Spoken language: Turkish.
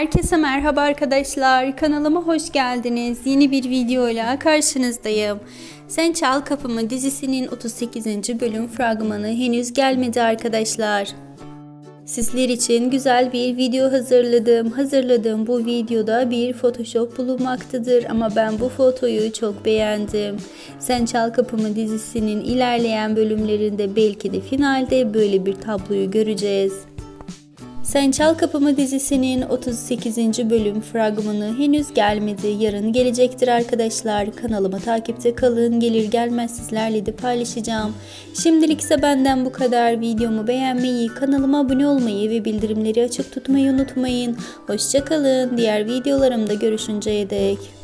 Herkese merhaba arkadaşlar. Kanalıma hoş geldiniz. Yeni bir videoyla karşınızdayım. Sen Çal Kapımı dizisinin 38. bölüm fragmanı henüz gelmedi arkadaşlar. Sizler için güzel bir video hazırladım. Hazırladığım bu videoda bir Photoshop bulunmaktadır ama ben bu fotoyu çok beğendim. Sen Çal Kapımı dizisinin ilerleyen bölümlerinde belki de finalde böyle bir tabloyu göreceğiz. Sen Çal Kapımı dizisinin 38. bölüm fragmanı henüz gelmedi. Yarın gelecektir arkadaşlar. Kanalıma takipte kalın. Gelir gelmez sizlerle de paylaşacağım. Şimdilik ise benden bu kadar. Videomu beğenmeyi, kanalıma abone olmayı ve bildirimleri açık tutmayı unutmayın. Hoşça kalın. Diğer videolarımda görüşünceye dek.